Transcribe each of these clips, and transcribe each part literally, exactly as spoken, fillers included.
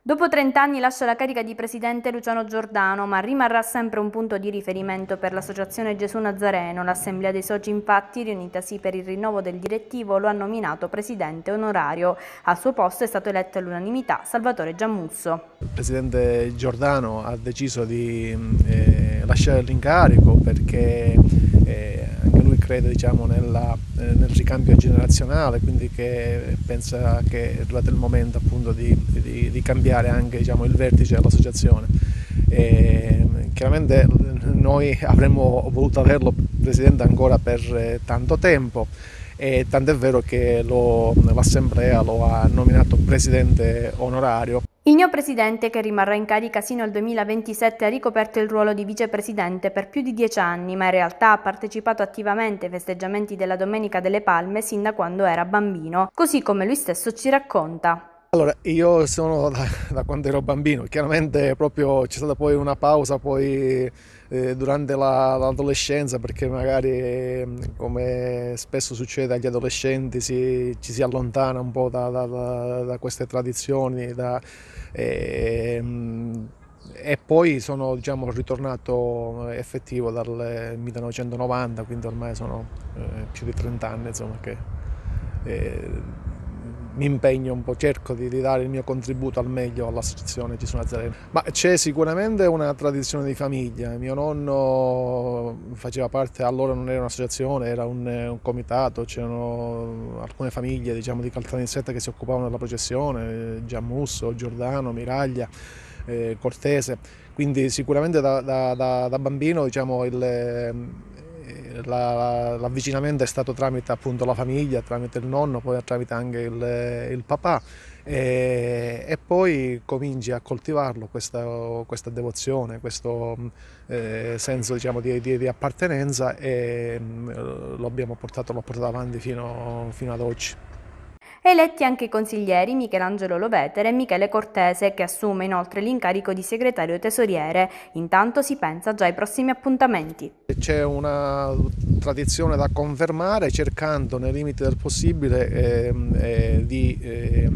Dopo trenta anni lascia la carica di presidente Luciano Giordano, ma rimarrà sempre un punto di riferimento per l'associazione Gesù Nazareno. L'assemblea dei soci, infatti, riunitasi per il rinnovo del direttivo, lo ha nominato presidente onorario. Al suo posto è stato eletto all'unanimità Salvatore Giammusso. Il presidente Giordano ha deciso di eh, lasciare l'incarico perché eh, anche lui crede, diciamo, nella, eh, nel ricambio generazionale, quindi che pensa che è arrivato il momento appunto di, di, di cambiare anche, diciamo, il vertice dell'associazione. Chiaramente noi avremmo voluto averlo presidente ancora per eh, tanto tempo, e tant'è vero che l'Assemblea lo ha nominato presidente onorario. Il neopresidente, che rimarrà in carica sino al duemilaventisette, ha ricoperto il ruolo di vicepresidente per più di dieci anni, ma in realtà ha partecipato attivamente ai festeggiamenti della Domenica delle Palme sin da quando era bambino, così come lui stesso ci racconta. Allora, io sono da, da quando ero bambino, chiaramente proprio c'è stata poi una pausa poi eh, durante l'adolescenza, perché magari eh, come spesso succede agli adolescenti si, ci si allontana un po' da, da, da, da queste tradizioni da, eh, e poi sono, diciamo, ritornato effettivo dal millenovecentonovanta, quindi ormai sono eh, più di trenta anni, insomma, che eh, mi impegno un po', cerco di, di dare il mio contributo al meglio all'associazione Gesù Nazareno. Ma c'è sicuramente una tradizione di famiglia. Mio nonno faceva parte, allora non era un'associazione, era un, un comitato, c'erano alcune famiglie, diciamo, di Caltanissetta che si occupavano della processione, Giammusso, Giordano, Miraglia, eh, Cortese, quindi sicuramente da, da, da, da bambino, diciamo, il l'avvicinamento è stato tramite appunto la famiglia, tramite il nonno, poi tramite anche il, il papà, e, e poi cominci a coltivarlo questa, questa devozione, questo eh, senso, diciamo, di, di, di appartenenza, e lo abbiamo portato, l'ho portato avanti fino, fino ad oggi. Eletti anche i consiglieri Michelangelo Lovetere e Michele Cortese, che assume inoltre l'incarico di segretario tesoriere. Intanto si pensa già ai prossimi appuntamenti. C'è una tradizione da confermare, cercando nei limiti del possibile eh, eh, di eh,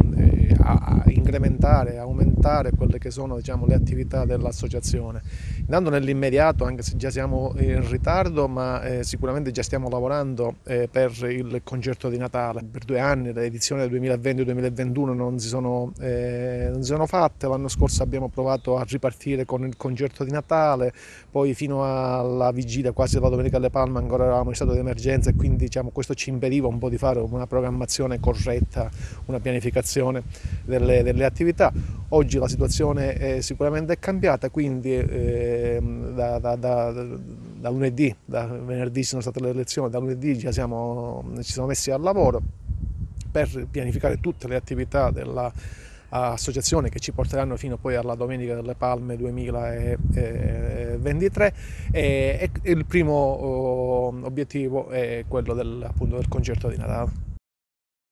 a incrementare, aumentare quelle che sono, diciamo, le attività dell'associazione. Intanto nell'immediato, anche se già siamo in ritardo, ma eh, sicuramente già stiamo lavorando eh, per il concerto di Natale. Per due anni le edizioni del duemilaventi duemilaventuno non si sono, eh, non si sono fatte. L'anno scorso abbiamo provato a ripartire con il concerto di Natale, poi fino alla vigilia, quasi alla Domenica delle Palme, ancora eravamo in stato di emergenza, e quindi, diciamo, questo ci impediva un po' di fare una programmazione corretta, una pianificazione delle, delle attività. Oggi la situazione è sicuramente cambiata, quindi eh, da, da, da, da lunedì, da venerdì sono state le elezioni, da lunedì già siamo, ci siamo messi al lavoro per pianificare tutte le attività della associazione che ci porteranno fino poi alla Domenica delle Palme duemilaventitré, e, e il primo oh, obiettivo è quello del, appunto, del concerto di Natale.